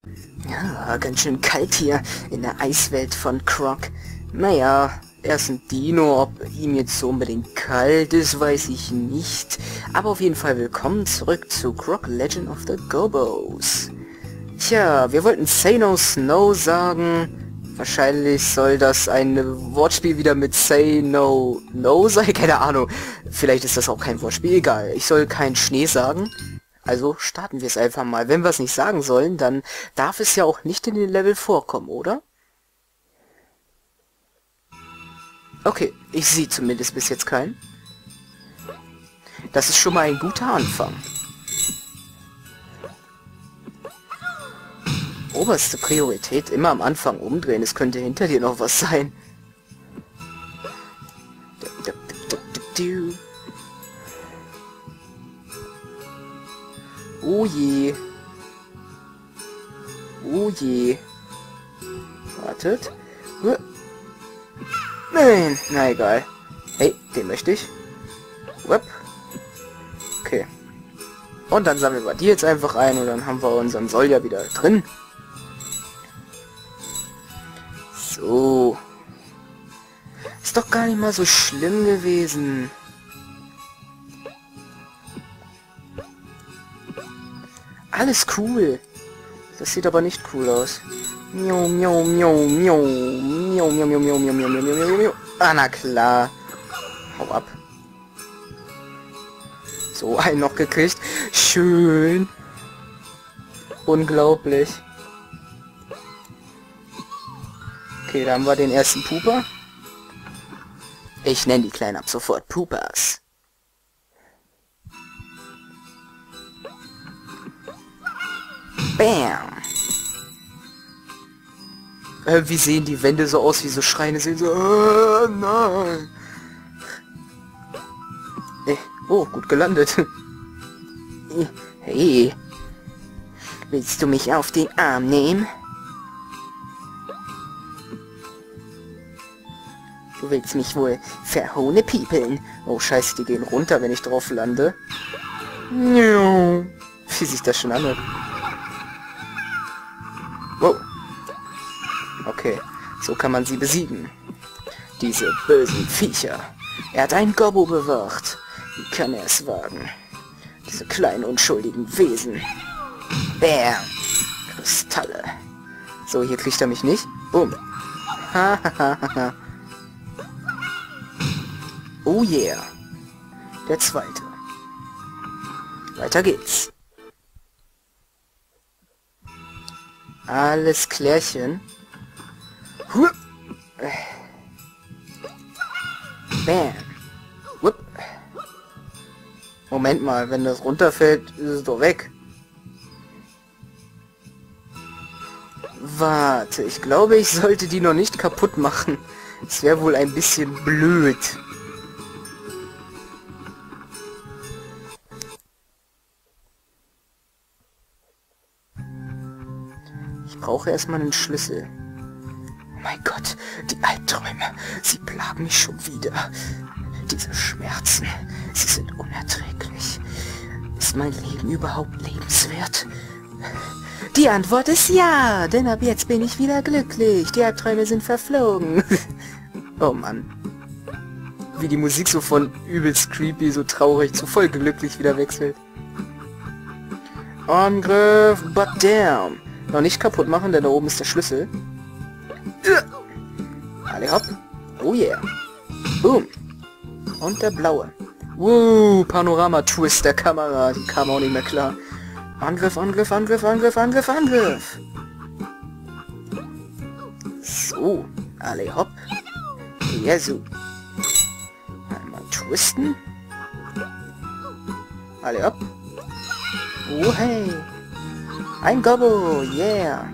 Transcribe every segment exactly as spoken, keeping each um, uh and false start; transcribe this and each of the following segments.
Ja, ganz schön kalt hier in der Eiswelt von Croc. Naja, er ist ein Dino, ob ihm jetzt so unbedingt kalt ist, weiß ich nicht. Aber auf jeden Fall willkommen zurück zu Croc Legend of the Gobos. Tja, wir wollten Say No Snow sagen. Wahrscheinlich soll das ein Wortspiel wieder mit Say No No sein, keine Ahnung. Vielleicht ist das auch kein Wortspiel, egal. Ich soll kein Schnee sagen. Also starten wir es einfach mal. Wenn wir es nicht sagen sollen, dann darf es ja auch nicht in den Level vorkommen, oder? Okay, ich sehe zumindest bis jetzt keinen. Das ist schon mal ein guter Anfang. Oberste Priorität, immer am Anfang umdrehen. Es könnte hinter dir noch was sein. Oh je. Oh je. Wartet. Nein, na egal. Hey, den möchte ich. Whoop. Okay. Und dann sammeln wir die jetzt einfach ein und dann haben wir unseren Solja wieder drin. So. Ist doch gar nicht mal so schlimm gewesen. Alles cool. Das sieht aber nicht cool aus. Miau, miau, miau, miau, miau, miau, miau, miau, miau, miau, miau, miau, miau. Ah, na klar. Hau ab. So, einen noch gekriegt. Schön. Unglaublich. Okay, da haben wir den ersten Puper. Ich nenne die Kleinen ab sofort Pupas. Bam. Äh, wie sehen die Wände so aus, wie so Schreine sehen? So, oh, nein. Äh, oh, gut gelandet. Hey. Willst du mich auf den Arm nehmen? Du willst mich wohl verhohne piepeln. Oh, scheiße, die gehen runter, wenn ich drauf lande. Wie sich das schon anhört. Wow. Okay, so kann man sie besiegen. Diese bösen Viecher. Er hat einen Gobbo bewacht. Wie kann er es wagen? Diese kleinen unschuldigen Wesen. Bam. Kristalle. So, hier kriegt er mich nicht. Boom. Hahaha. Oh yeah. Der zweite. Weiter geht's. Alles klärchen. Bam. Whoop. Moment mal, wenn das runterfällt, ist es doch weg. Warte, ich glaube, ich sollte die noch nicht kaputt machen. Es wäre wohl ein bisschen blöd. Ich brauche erstmal einen Schlüssel. Oh mein Gott, die Albträume, sie plagen mich schon wieder. Diese Schmerzen, sie sind unerträglich. Ist mein Leben überhaupt lebenswert? Die Antwort ist ja, denn ab jetzt bin ich wieder glücklich. Die Albträume sind verflogen. Oh Mann. Wie die Musik so von übelst creepy, so traurig zu voll glücklich wieder wechselt. Angriff, but damn. Noch nicht kaputt machen, denn da oben ist der Schlüssel. Alle hopp. Oh yeah. Boom. Und der blaue. Woo, Panorama-Twist der Kamera. Die kam auch nicht mehr klar. Angriff, Angriff, Angriff, Angriff, Angriff, Angriff. So. Alle hopp. Jesu. Einmal twisten. Alle hopp. Oh hey. Ein Gobbo, yeah.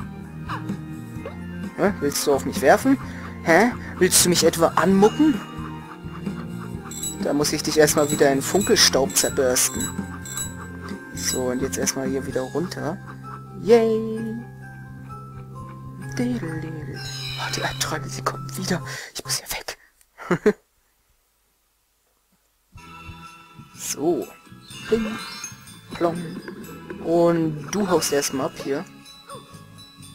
Hä? Willst du auf mich werfen? Hä? Willst du mich etwa anmucken? Da muss ich dich erstmal wieder in Funkelstaub zerbürsten. So, und jetzt erstmal hier wieder runter. Yay! Oh, die Albträume, sie kommen wieder. Ich muss hier weg. So. Pling. Plong. Und du haust erstmal ab hier.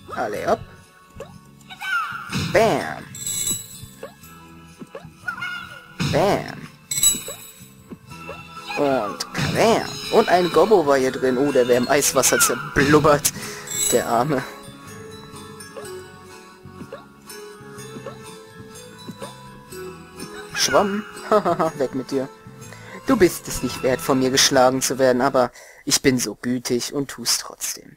Alle ab. Bam. Bam. Und Kram. Und ein Gobbo war hier drin. Oh, der wäre im Eiswasser zerblubbert. Der Arme. Schwamm. Hahaha, weg mit dir. Du bist es nicht wert, von mir geschlagen zu werden, aber ich bin so gütig und tu's trotzdem.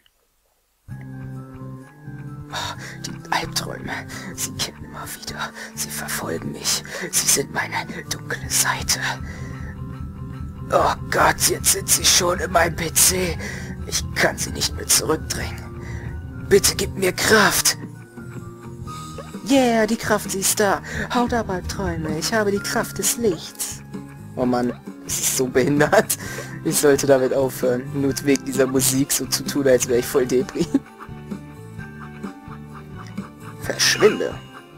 Oh, die Albträume, sie kennen immer wieder. Sie verfolgen mich. Sie sind meine dunkle Seite. Oh Gott, jetzt sind sie schon in meinem P C. Ich kann sie nicht mehr zurückdrängen. Bitte gib mir Kraft. Yeah, die Kraft, sie ist da. Haut ab, Albträume. Ich habe die Kraft des Lichts. Oh Mann, es ist so behindert. Ich sollte damit aufhören. Nur wegen dieser Musik so zu tun, als wäre ich voll Depri. Verschwinde.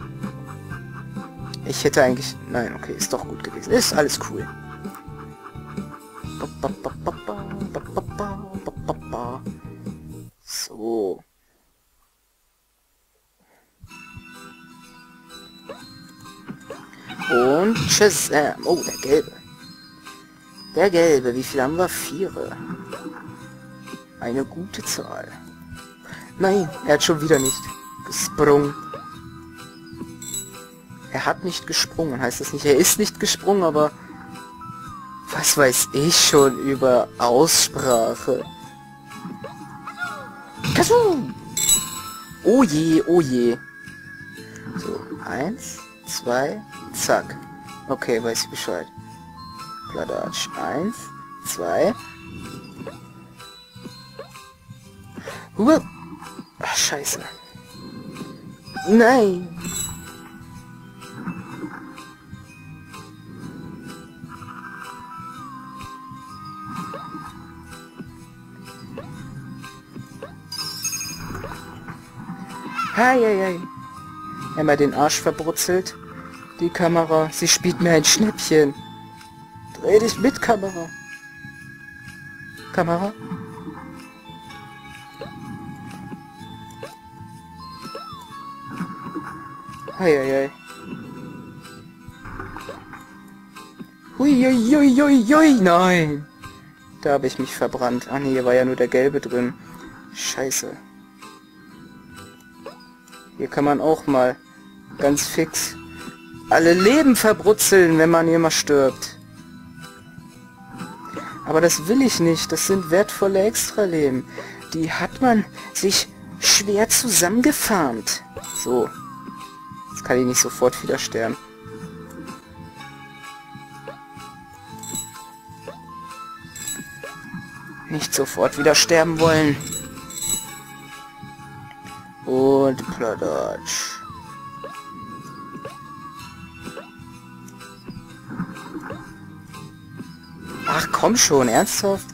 Ich hätte eigentlich... Nein, okay, ist doch gut gewesen. Ist alles cool. So. Und Shazam. Oh, der Gelbe. Der Gelbe. Wie viel haben wir? Viere. Eine gute Zahl. Nein, er hat schon wieder nicht gesprungen. Er hat nicht gesprungen, heißt das nicht. Er ist nicht gesprungen, aber... Was weiß ich schon über Aussprache? Kasum! Oh je, oh je. So, eins, zwei, zack. Okay, weiß ich Bescheid. Pladatsch. Eins, zwei. Hup. Ach, scheiße. Nein. Hei, hei, hei. Einmal den Arsch verbrutzelt. Die Kamera, sie spielt mir ein Schnäppchen. Dreh dich mit, Kamera. Kamera? Hei, hei, hei. Hui, hui, hui, hui, hui, nein. Da habe ich mich verbrannt. Ah nee, hier war ja nur der Gelbe drin. Scheiße. Hier kann man auch mal ganz fix alle Leben verbrutzeln, wenn man hier mal stirbt. Aber das will ich nicht. Das sind wertvolle Extraleben. Die hat man sich schwer zusammengefarmt. So. Jetzt kann ich nicht sofort wieder sterben. Nicht sofort wieder sterben wollen. Und Pladatsch. Ach komm schon, ernsthaft?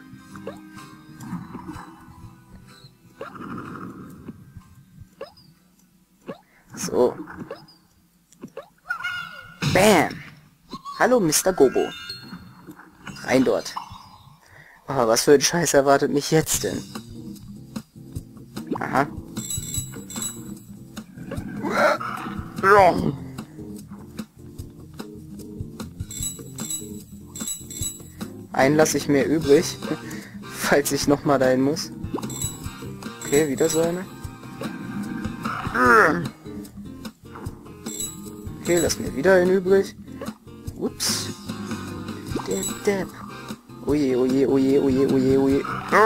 So. Bam. Hallo, Mister Gobbo. Rein dort. Oh, was für ein Scheiß erwartet mich jetzt denn? Aha. Einen lasse ich mir übrig, falls ich nochmal dahin muss. Okay, wieder so eine. Okay, lass mir wieder einen übrig. Ups. Der Depp. Oje, oje, oje, oje, oje, oje.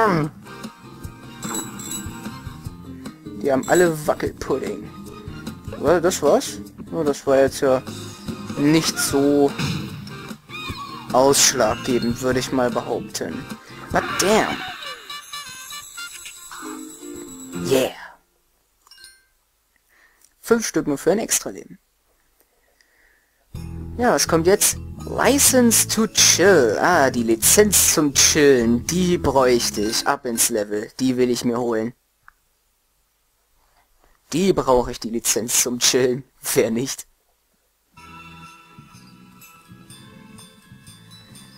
Die haben alle Wackelpudding. Das war's? Oh, das war jetzt ja nicht so ausschlaggebend, würde ich mal behaupten. But damn. Yeah. Fünf Stück nur für ein Extraleben. Ja, was kommt jetzt? License to Chill. Ah, die Lizenz zum Chillen. Die bräuchte ich. Ab ins Level. Die will ich mir holen. Die brauche ich, die Lizenz zum Chillen. Wer nicht?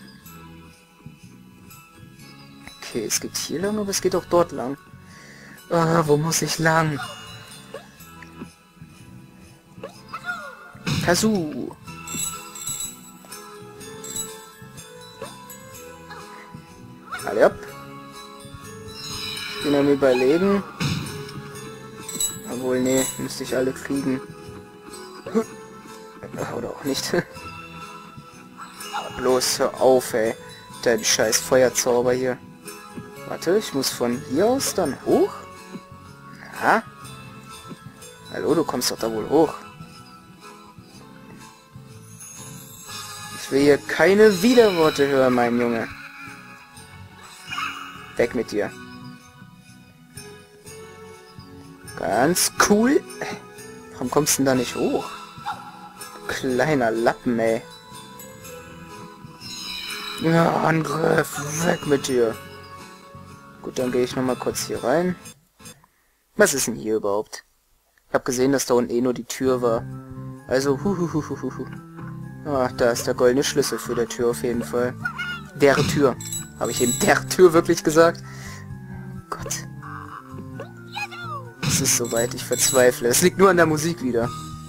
Okay, es geht hier lang, aber es geht auch dort lang. Ah, wo muss ich lang? Kazoo. Alle ab. Ich bin am Überlegen. Obwohl, nee, müsste ich alle kriegen. Oder auch nicht. Bloß hör auf, ey. Dein scheiß Feuerzauber hier. Warte, ich muss von hier aus dann hoch? Na? Hallo, du kommst doch da wohl hoch. Ich will hier keine Widerworte hören, mein Junge. Weg mit dir. Ganz cool. Warum kommst du denn da nicht hoch? Du kleiner Lappen, ey. Ja, Angriff. Weg mit dir. Gut, dann gehe ich nochmal kurz hier rein. Was ist denn hier überhaupt? Ich habe gesehen, dass da unten eh nur die Tür war. Also, huhuhuhuhu. Ah, da ist der goldene Schlüssel für der Tür auf jeden Fall. Der Tür. Habe ich eben der Tür wirklich gesagt? Gott. Es ist soweit, ich verzweifle. Es liegt nur an der Musik wieder.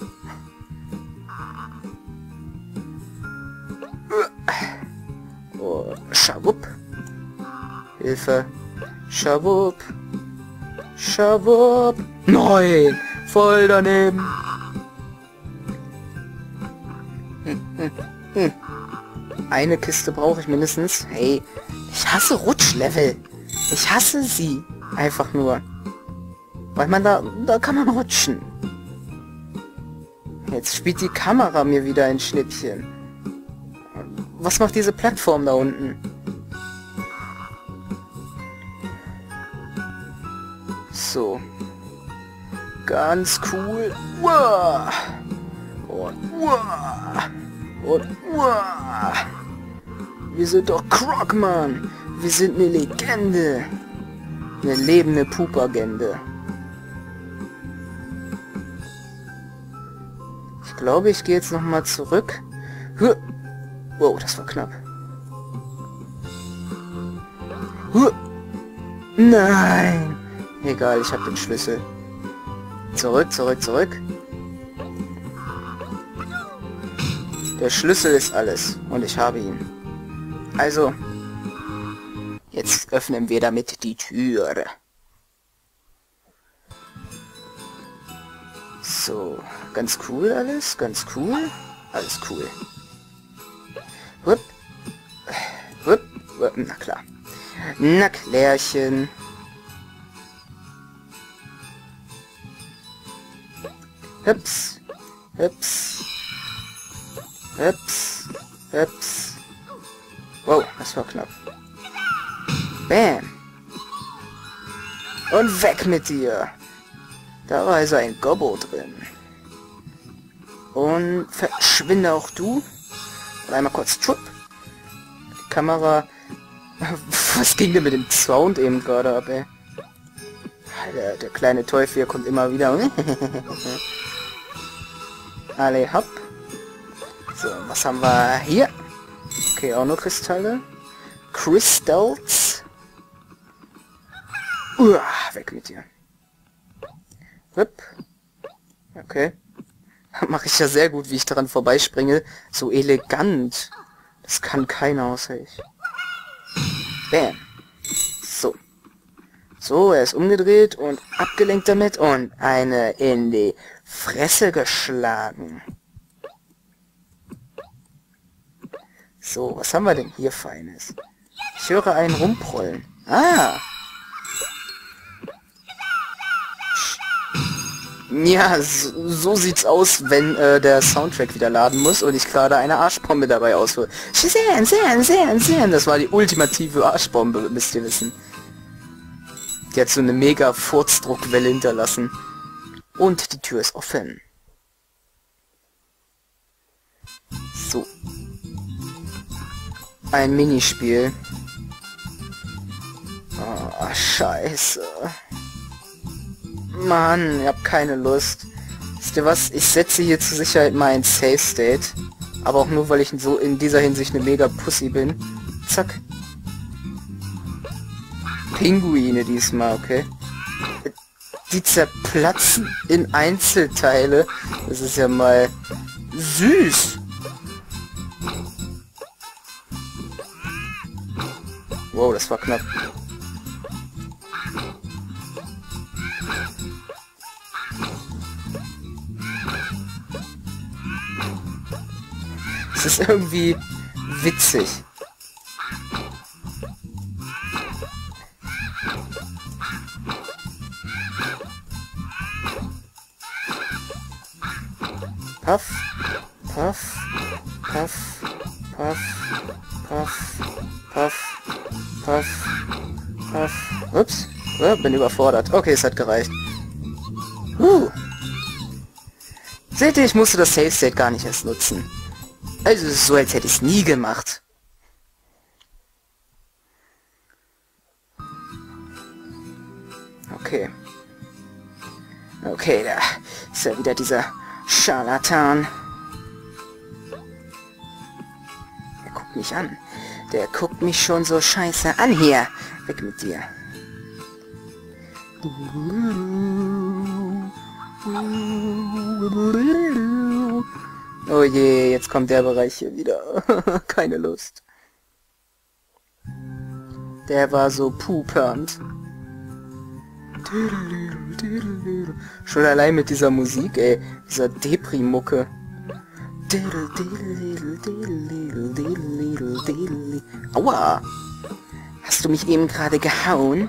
Oh, Schawupp. Hilfe. Schawupp. Schawupp. Nein! Voll daneben. Hm, hm, hm. Eine Kiste brauche ich mindestens. Hey, ich hasse Rutschlevel. Ich hasse sie. Einfach nur. Weil man da... Da kann man rutschen. Jetzt spielt die Kamera mir wieder ein Schnippchen. Was macht diese Plattform da unten? So. Ganz cool. Uah. Und uah. Und uah. Wir sind doch Croc, Mann. Wir sind eine Legende. Eine lebende Pupagende. Ich glaube, ich gehe jetzt nochmal zurück. Wow, das war knapp. Nein! Egal, ich habe den Schlüssel. Zurück, zurück, zurück. Der Schlüssel ist alles. Und ich habe ihn. Also, jetzt öffnen wir damit die Tür. So, ganz cool alles, ganz cool. Alles cool. Hup. Hup. Hup. Na klar. Na klärchen. Hups. Hups. Hups. Hups. Wow, das war knapp. Bam. Und weg mit dir. Da war also ein Gobbo drin. Und verschwinde auch du. Und einmal kurz Trupp. Die Kamera. Was ging denn mit dem Sound eben gerade ab, ey? Der, der kleine Teufel hier kommt immer wieder. Alle hopp. So, was haben wir hier? Okay, auch nur Kristalle. Crystals. Uah, weg mit dir. Hup. Okay. Mache ich ja sehr gut, wie ich daran vorbeispringe. So elegant. Das kann keiner außer ich. Bam. So. So, er ist umgedreht und abgelenkt damit und eine in die Fresse geschlagen. So, was haben wir denn hier Feines? Ich höre einen rumprollen. Ah! Ja, so, so sieht's aus, wenn äh, der Soundtrack wieder laden muss und ich gerade eine Arschbombe dabei ausführe. Shazam, Sam, Sam, Sam. Das war die ultimative Arschbombe, müsst ihr wissen. Die hat so eine mega Furzdruckwelle hinterlassen. Und die Tür ist offen. So. Ein Minispiel. Oh, scheiße. Mann, ich hab keine Lust. Wisst ihr was? Ich setze hier zur Sicherheit mal ein Safe State. Aber auch nur, weil ich so in dieser Hinsicht eine mega Pussy bin. Zack. Pinguine diesmal, okay? die zerplatzen in Einzelteile. Das ist ja mal süß. Wow, das war knapp. Es ist irgendwie witzig. Puff, puff, puff, puff, puff, puff, puff, puff. Ups, ja, bin überfordert. Okay, es hat gereicht. Huh. Seht ihr, ich musste das Save State gar nicht erst nutzen. Also es ist so, als hätte ich es nie gemacht. Okay. Okay, da ist ja wieder dieser Scharlatan. Der guckt mich an. Der guckt mich schon so scheiße an hier. Weg mit dir. Oh je, jetzt kommt der Bereich hier wieder. Keine Lust. Der war so pupernd. Schon allein mit dieser Musik, ey. Dieser Depri-Mucke. Aua! Hast du mich eben gerade gehauen?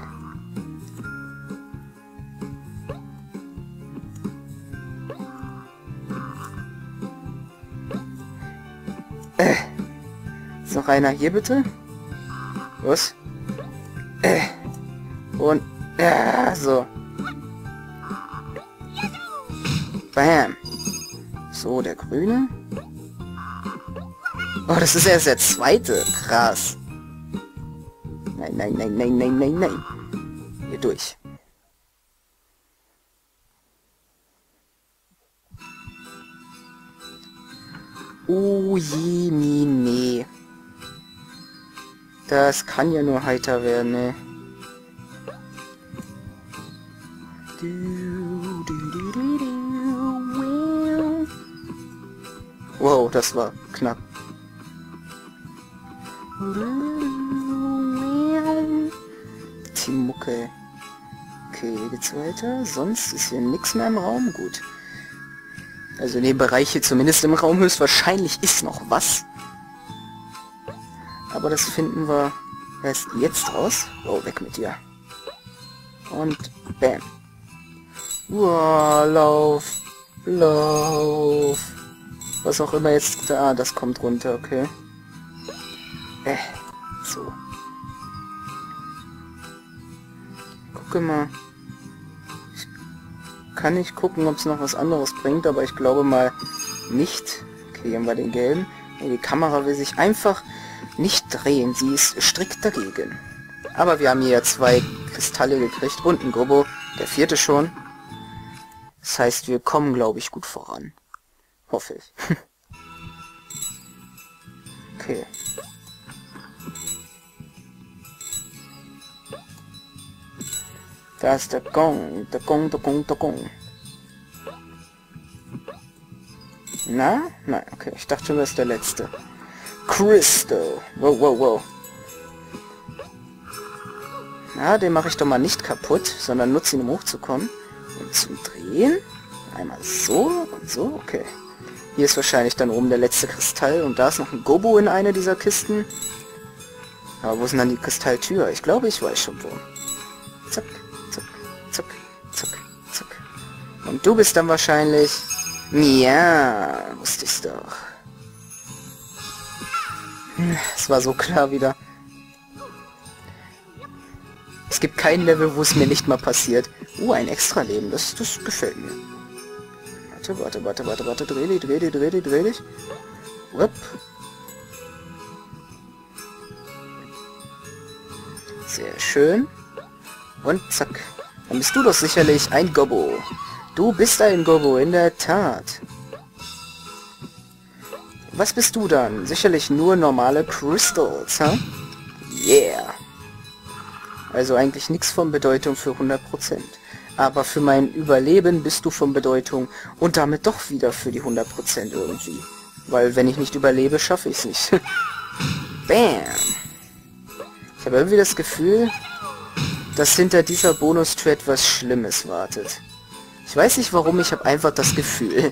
Äh. Ist noch einer hier, bitte? Was? Äh. Und... Ja, so. Bam. So, der Grüne. Oh, das ist erst der zweite. Krass. Nein, nein, nein, nein, nein, nein, nein. Hier durch. Oh je, nee. Das kann ja nur heiter werden, ne? Wow, das war knapp. Die Mucke. Okay, hier geht's weiter. Sonst ist hier nichts mehr im Raum. Gut. Also in dem Bereich hier zumindest im Raum höchstwahrscheinlich ist noch was. Aber das finden wir erst jetzt raus. Oh, weg mit dir. Und bam. Wow, lauf. Lauf. Was auch immer jetzt... Ah, das kommt runter, okay. Äh, so. Gucke mal. Ich kann nicht gucken, ob es noch was anderes bringt, aber ich glaube mal nicht. Okay, hier haben wir den gelben. Und die Kamera will sich einfach nicht drehen. Sie ist strikt dagegen. Aber wir haben hier zwei Kristalle gekriegt und ein Gobbo. Der vierte schon. Das heißt, wir kommen, glaube ich, gut voran. Hoffe ich. Okay. Da ist der Gong. Der Gong, der Gong, der Gong. Na? Nein, okay. Ich dachte schon, das ist der letzte. Crystal. Wow, wow, wow. Na, den mache ich doch mal nicht kaputt, sondern nutze ihn, um hochzukommen. Und zum Drehen. Einmal so und so. Okay. Hier ist wahrscheinlich dann oben der letzte Kristall. Und da ist noch ein Gobbo in einer dieser Kisten. Aber wo sind dann die Kristalltür? Ich glaube, ich weiß schon wo. Zack, zack, zack, zack, zack. Und du bist dann wahrscheinlich... Ja, wusste ich's doch. Es war so klar wieder. Es gibt kein Level, wo es mir nicht mal passiert. Uh, ein Extra-Leben. Das, das gefällt mir. Warte, warte, warte, warte, warte. Dreh dich, dreh dich, dreh dich, dreh dich. Wupp. Sehr schön. Und zack. Dann bist du doch sicherlich ein Gobbo. Du bist ein Gobbo, in der Tat. Was bist du dann? Sicherlich nur normale Crystals, huh? Yeah. Also eigentlich nichts von Bedeutung für hundert Prozent. Aber für mein Überleben bist du von Bedeutung und damit doch wieder für die hundert Prozent irgendwie. Weil wenn ich nicht überlebe, schaffe ich es nicht. Bam! Ich habe irgendwie das Gefühl, dass hinter dieser Bonus-Thread was Schlimmes wartet. Ich weiß nicht warum, ich habe einfach das Gefühl.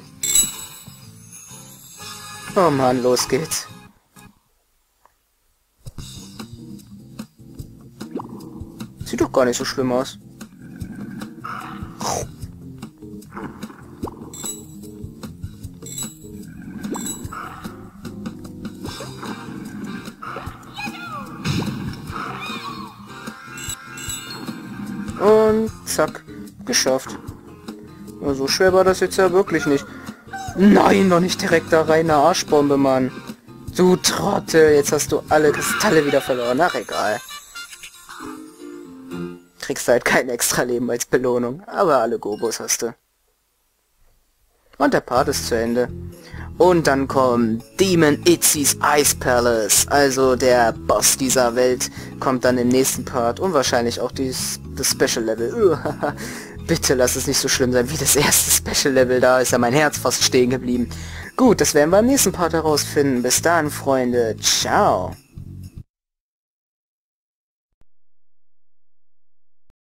Oh Mann, los geht's. Sieht doch gar nicht so schlimm aus. Und zack, geschafft. Ja, so schwer war das jetzt ja wirklich nicht. Nein, noch nicht direkt da rein, eine Arschbombe, Mann. Du Trottel, jetzt hast du alle Kristalle wieder verloren. Ach, egal. Kriegst halt kein extra Leben als Belohnung, aber alle Gobos hast du. Und der Part ist zu Ende. Und dann kommt Demon Itzy's Ice Palace, also der Boss dieser Welt, kommt dann im nächsten Part und wahrscheinlich auch dies, das Special Level. Bitte lass es nicht so schlimm sein wie das erste Special Level, da ist ja mein Herz fast stehen geblieben. Gut, das werden wir im nächsten Part herausfinden. Bis dann, Freunde. Ciao.